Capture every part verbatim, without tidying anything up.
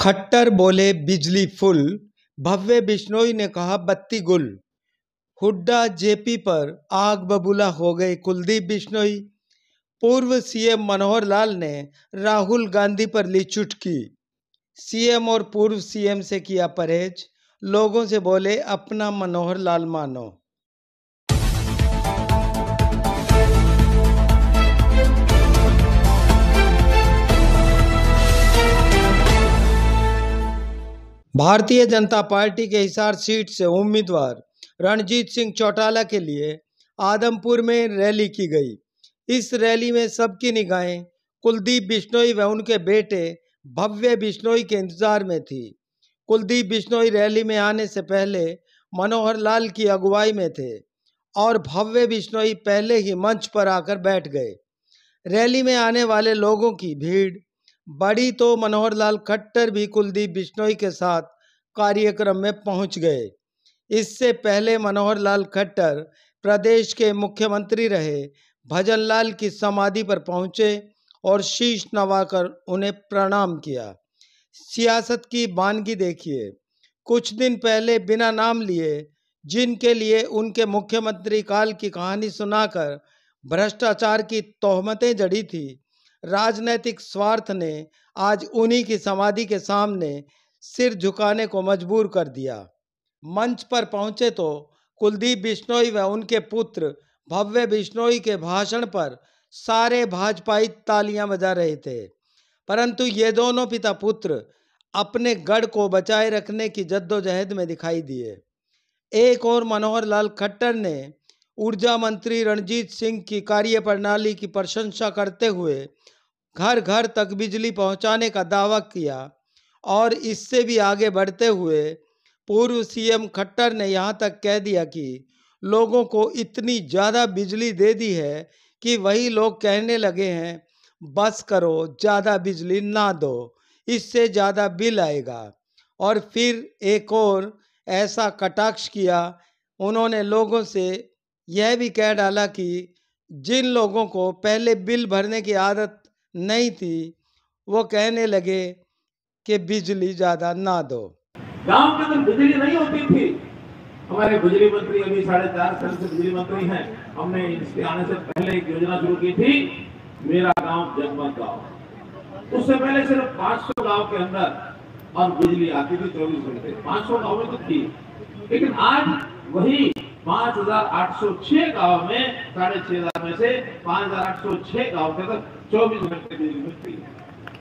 खट्टर बोले बिजली फुल, भव्य बिश्नोई ने कहा बत्ती गुल। हुड्डा जेपी पर आग बबूला हो गए कुलदीप बिश्नोई। पूर्व सीएम मनोहर लाल ने राहुल गांधी पर ली चुटकी। सीएम और पूर्व सीएम से किया परहेज, लोगों से बोले अपना मनोहर लाल मानो। भारतीय जनता पार्टी के हिसार सीट से उम्मीदवार रणजीत सिंह चौटाला के लिए आदमपुर में रैली की गई। इस रैली में सबकी निगाहें कुलदीप बिश्नोई व उनके बेटे भव्य बिश्नोई के इंतजार में थी। कुलदीप बिश्नोई रैली में आने से पहले मनोहर लाल की अगुवाई में थे और भव्य बिश्नोई पहले ही मंच पर आकर बैठ गए। रैली में आने वाले लोगों की भीड़ बड़ी तो मनोहर लाल खट्टर भी कुलदीप बिश्नोई के साथ कार्यक्रम में पहुंच गए। इससे पहले मनोहर लाल खट्टर प्रदेश के मुख्यमंत्री रहे भजनलाल की समाधि पर पहुंचे और शीश नवाकर उन्हें प्रणाम किया। सियासत की बानगी देखिए। कुछ दिन पहले बिना नाम लिए जिनके लिए उनके मुख्यमंत्री काल की कहानी सुनाकर भ्रष्टाचार की तोहमतें जड़ी थी, राजनीतिक स्वार्थ ने आज उन्हीं की समाधि के सामने सिर झुकाने को मजबूर कर दिया। मंच पर पहुंचे तो कुलदीप बिश्नोई व उनके पुत्र भव्य बिश्नोई के भाषण पर सारे भाजपाई तालियां बजा रहे थे, परंतु ये दोनों पिता पुत्र अपने गढ़ को बचाए रखने की जद्दोजहद में दिखाई दिए। एक और मनोहर लाल खट्टर ने ऊर्जा मंत्री रणजीत सिंह की कार्यप्रणाली की प्रशंसा करते हुए घर घर तक बिजली पहुंचाने का दावा किया और इससे भी आगे बढ़ते हुए पूर्व सीएम खट्टर ने यहां तक कह दिया कि लोगों को इतनी ज़्यादा बिजली दे दी है कि वही लोग कहने लगे हैं बस करो, ज़्यादा बिजली ना दो, इससे ज़्यादा बिल आएगा। और फिर एक और ऐसा कटाक्ष किया, उन्होंने लोगों से यह भी कह डाला कि जिन लोगों को पहले बिल भरने की आदत नहीं थी वो कहने लगे कि बिजली ज़्यादा ना दो। गांव के अंदर बिजली नहीं होती थी। हमारे बिजली मंत्री अभी साढ़े चार साल से बिजली मंत्री हैं। हमने इसके आने से पहले एक योजना शुरू की थी, मेरा गांव जगमग गांव। उससे पहले सिर्फ पाँच सौ गांव के अंदर और बिजली आती थी चौबीस घंटे, पाँच सौ गाँव में तो थी। लेकिन आज वही पाँच हजार आठ सौ छह गाँव में साढ़े छह हजार में से पाँच हजार आठ सौ छह गाँव के अंदर चौबीस घंटे बिजली मिलती है।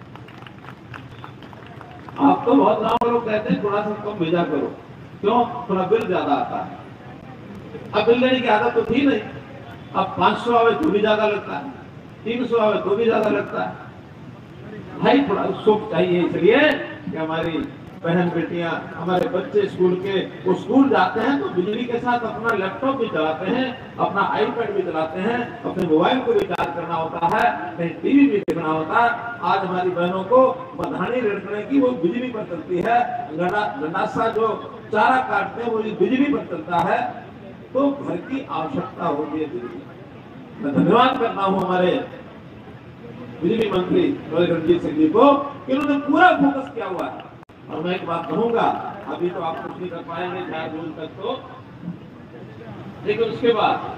आप तो बहुत गाँव लोग कहते हैं थोड़ा सा कम भेजा करो, क्यों? थोड़ा बिल ज्यादा आता है। अब बिल देने की आदत तो थी नहीं। अब पाँच सौ आवे तो भी ज्यादा लगता है, तीन सौ आवे तो भी ज्यादा लगता है। भाई थोड़ा सुख चाहिए, इसलिए कि हमारी बहन बेटियां, हमारे बच्चे स्कूल के वो स्कूल जाते हैं तो बिजली के साथ अपना लैपटॉप भी चलाते हैं, अपना आईपैड भी चलाते हैं, अपने मोबाइल को भी चार्ज करना होता है, कहीं टीवी भी देखना होता है। आज हमारी बहनों को बधानी रड़कने की वो बिजली पर चलती है। गंडासा जो चारा काटते हैं वो बिजली पर चलता है। तो घर की आवश्यकता होती है बिजली। मैं धन्यवाद करता हूँ हमारे बिजली मंत्री रणजीत सिंह जी को कि उन्होंने पूरा फोकस किया हुआ है। और मैं एक बात कहूंगा, अभी तो आप कुछ नहीं कर पाएंगे चार जून तक तो, लेकिन उसके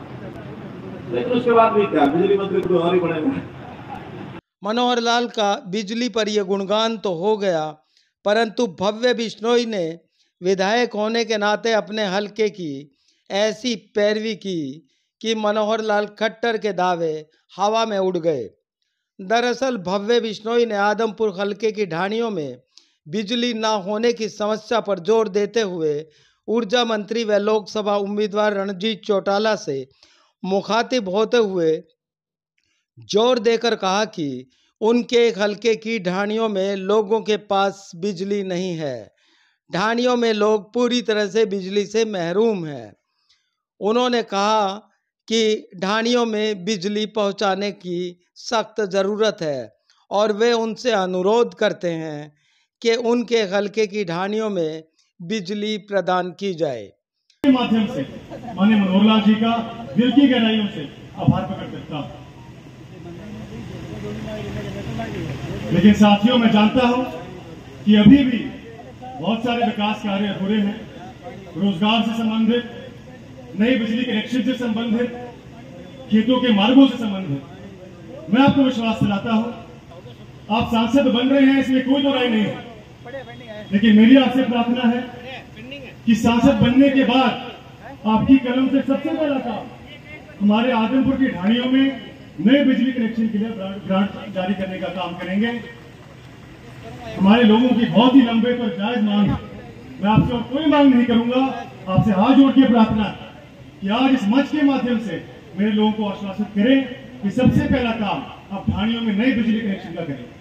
बाद लेकिन उसके बाद भी क्या, बिजली मंत्री को और ही बढ़ेगा। मनोहर लाल का बिजली पर यह गुणगान तो हो गया, परंतु भव्य बिश्नोई ने विधायक होने के नाते अपने हलके की ऐसी पैरवी की कि मनोहर लाल खट्टर के दावे हवा में उड़ गए। दरअसल भव्य बिश्नोई ने आदमपुर हलके की ढाणियों में बिजली ना होने की समस्या पर जोर देते हुए ऊर्जा मंत्री व लोकसभा उम्मीदवार रणजीत चौटाला से मुखातिब होते हुए जोर देकर कहा कि उनके हलके की ढाणियों में लोगों के पास बिजली नहीं है। ढाणियों में लोग पूरी तरह से बिजली से महरूम हैं। उन्होंने कहा कि ढाणियों में बिजली पहुंचाने की सख्त ज़रूरत है और वे उनसे अनुरोध करते हैं कि उनके हलके की ढाणियों में बिजली प्रदान की जाए। माध्यम से माननीय मनोहर लाल जी का दिल की गहराइयों से आभार प्रकट करता हूं। लेकिन साथियों, मैं जानता हूं कि अभी भी बहुत सारे विकास कार्य अधूरे हैं, रोजगार से संबंधित, नई बिजली कनेक्शन से संबंधित, खेतों के मार्गों से संबंधित। मैं आपको विश्वास दिलाता हूं, आप सांसद बन रहे हैं, इसमें कोई दो राय नहीं है, लेकिन मेरी आपसे प्रार्थना है कि सांसद बनने के बाद आपकी कलम से सबसे पहला काम हमारे आदमपुर की ढाणियों में नए बिजली कनेक्शन के लिए ग्रांट जारी करने का काम करेंगे। हमारे लोगों की बहुत ही लंबे पर जायज मांग है, मैं आपसे और कोई मांग नहीं करूंगा, आपसे हाथ जोड़ के प्रार्थना कि आज इस मंच के माध्यम से मेरे लोगों को आश्वासित करें कि सबसे पहला काम आप ढाणियों में नई बिजली कनेक्शन का करें।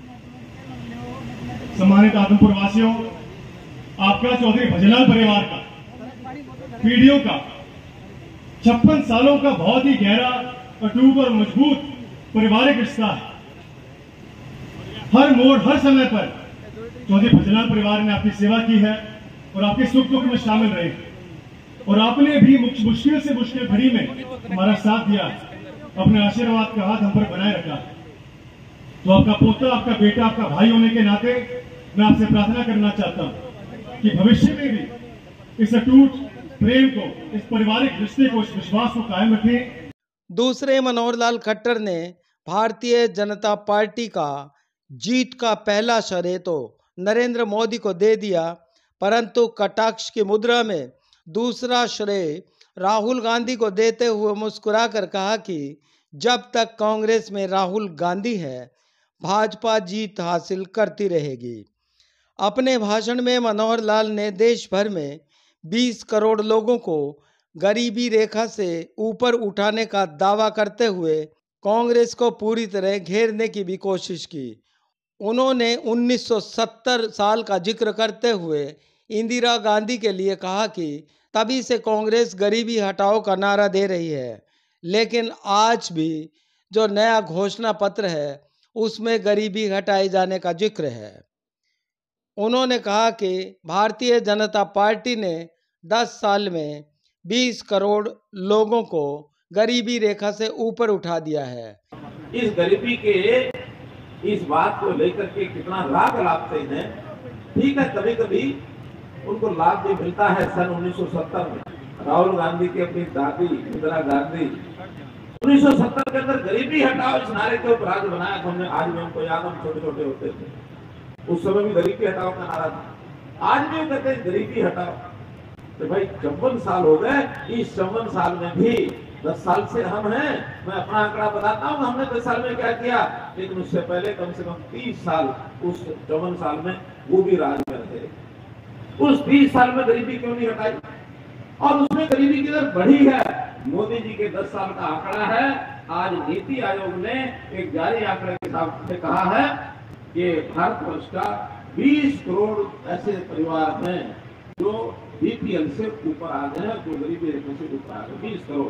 सम्मानित आदमपुर वासियों, आपका चौधरी भजनलाल परिवार का पीढ़ियों का छप्पन सालों का बहुत ही गहरा, अटूट और मजबूत पारिवारिक रिश्ता है। हर मोड़, हर समय पर चौधरी भजनलाल परिवार ने आपकी सेवा की है और आपके सुख दुख में शामिल रहे, और आपने भी मुश्किल से मुश्किल घड़ी में हमारा साथ दिया, अपने आशीर्वाद का हाथ हम पर बनाए रखा। तो आपका पोता, आपका बेटा, आपका भाई होने के नाते मैं आपसे प्रार्थना करना चाहता हूं कि भविष्य में भी इस अटूट प्रेम को, इस पारिवारिक रिश्ते को, इस विश्वास को कायम रखें। दूसरे मनोहर लाल खट्टर ने भारतीय जनता पार्टी का जीत का पहला श्रेय तो नरेंद्र मोदी को दे दिया, परंतु कटाक्ष की मुद्रा में दूसरा श्रेय राहुल गांधी को देते हुए मुस्कुराकर कहा कि जब तक कांग्रेस में राहुल गांधी है, भाजपा जीत हासिल करती रहेगी। अपने भाषण में मनोहर लाल ने देश भर में बीस करोड़ लोगों को गरीबी रेखा से ऊपर उठाने का दावा करते हुए कांग्रेस को पूरी तरह घेरने की भी कोशिश की। उन्होंने उन्नीस सौ सत्तर साल का जिक्र करते हुए इंदिरा गांधी के लिए कहा कि तभी से कांग्रेस गरीबी हटाओ का नारा दे रही है, लेकिन आज भी जो नया घोषणा पत्र है उसमें गरीबी हटाए जाने का जिक्र है। उन्होंने कहा कि भारतीय जनता पार्टी ने दस साल में बीस करोड़ लोगों को गरीबी रेखा से ऊपर उठा दिया है। इस गरीबी के इस बात को लेकर के कितना लाभ लाभते हैं। ठीक है, कभी कभी उनको लाभ भी मिलता है। सन उन्नीस सौ सत्तर में राहुल गांधी की अपनी दादी इंदिरा गांधी उन्नीस सौ सत्तर के अंदर गरीबी हटाओ इस नारे के ऊपर आज बनाया था हमने। आज भी हमको याद, हम छोटे छोटे होते थे, उस समय भी गरीबी हटाओ का नारा था। आज भी कहते हैं गरीबी हटाओ। तो भाई चौवन साल हो गए, इस चौवन साल में भी दस साल से हम हैं। मैं अपना आंकड़ा बताता हूँ, हमने दस साल में क्या किया, लेकिन उससे पहले कम से कम तीस साल, उस चौवन साल में वो भी राज में रहे। उस तीस साल में गरीबी क्यों नहीं हटाई? और उसमें गरीबी की दर बढ़ी है। मोदी जी के दस साल का आंकड़ा है। आज नीति आयोग ने एक जारी आंकड़े के हिसाब से कहा है कि भारतवर्ष का बीस करोड़ ऐसे परिवार हैं जो बीपीएल से ऊपर आ गए हैं, जो गरीबी रेखा से ऊपर आ गए, बीस करोड़।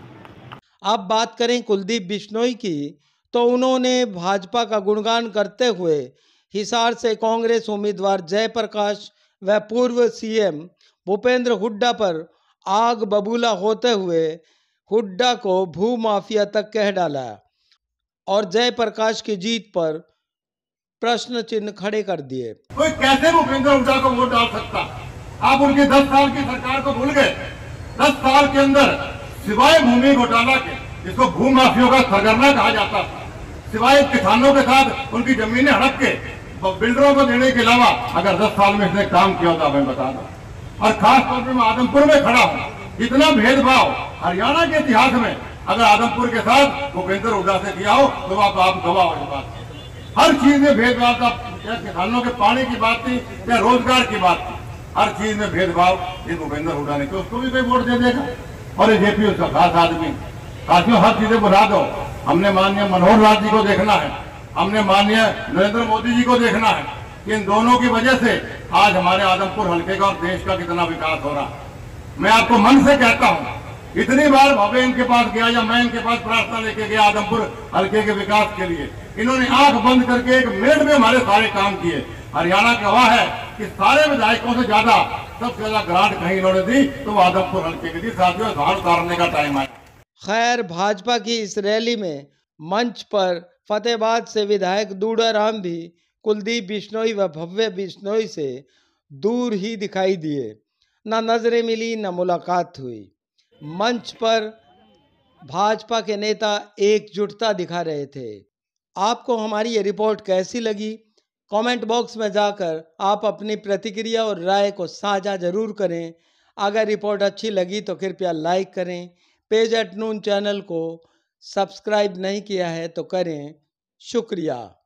अब बात करें कुलदीप बिश्नोई की, तो उन्होंने भाजपा का गुणगान करते हुए हिसार से कांग्रेस उम्मीदवार जयप्रकाश व पूर्व सीएम भूपेंद्र हुड्डा पर आग बबूला होते हुए हुड्डा को भू माफिया तक कह डाला और जयप्रकाश की जीत पर प्रश्न चिन्ह खड़े कर दिए। कोई कैसे भूपेंद्र हुड्डा को वोट डाल सकता? आप उनकी दस साल की सरकार को भूल गए। दस साल के अंदर सिवाय भूमि घोटाला के, जिसको भू माफियों का सरगना कहा जाता था, सिवाय किसानों के साथ उनकी जमीनें हड़प के बिल्डरों को देने के अलावा अगर दस साल में इसने काम किया होता मैं बता दूं। और खास तौर पर मैं आदमपुर में खड़ा हूं, इतना भेदभाव हरियाणा के इतिहास में अगर आदमपुर के साथ भूपेंद्र हुड्डा से किया हो तो आप, आप गवाह हो। बात हर चीज में भेदभाव था, चाहे किसानों के पानी की बात थी, चाहे रोजगार की बात थी, हर चीज में भेदभाव ये भूपेंद्र हुड्डा ने, तो उसको भी कोई वोट दे देगा। और ये जेपी उसका खास आदमी। साथियों, हर चीजें बुला दो। हमने माननीय मनोहर लाल जी को देखना है, हमने माननीय नरेंद्र मोदी जी को देखना है कि इन दोनों की वजह से आज हमारे आदमपुर हल्के का और देश का कितना विकास हो रहा। मैं आपको मन से कहता हूं, इतनी बार भवे इनके पास गया या मैं इनके पास प्रार्थना लेके गया आदमपुर हल्के के विकास के लिए, इन्होंने आंख बंद करके एक मिनट में हमारे सारे काम किए। हरियाणा गवाह है कि सारे विधायकों से ज्यादा, सबसे ज्यादा ग्रांट कहीं इन्होंने दी तो वो आदमपुर हल्के की दी। साथियों, धार उतारने का टाइम आया। खैर, भाजपा की इस रैली में मंच पर फतेहाबाद से विधायक दूडाराम भी कुलदीप बिश्नोई व भव्य बिश्नोई से दूर ही दिखाई दिए। न नजरें मिली न मुलाकात हुई। मंच पर भाजपा के नेता एकजुटता दिखा रहे थे। आपको हमारी ये रिपोर्ट कैसी लगी? कमेंट बॉक्स में जाकर आप अपनी प्रतिक्रिया और राय को साझा जरूर करें। अगर रिपोर्ट अच्छी लगी तो कृपया लाइक करें। पेज एट नून चैनल को सब्सक्राइब नहीं किया है तो करें। शुक्रिया।